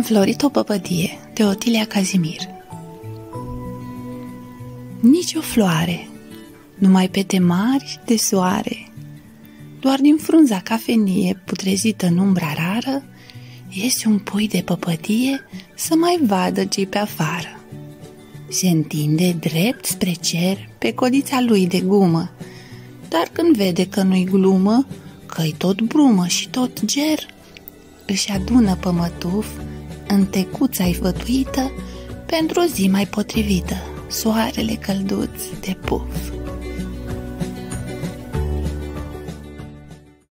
înflorit o păpădie, de Otilia Cazimir. Nici o floare, numai pete mari de soare. Doar din frunza cafenie, putrezită în umbra rară, iese un pui de păpădie să mai vadă ce-i pe afară. Se întinde drept spre cer pe codița lui de gumă, dar când vede că nu-i glumă, că-i tot brumă și tot ger, își adună pămătuf în tecuța-i fătuită pentru o zi mai potrivită, soarele călduț de puf.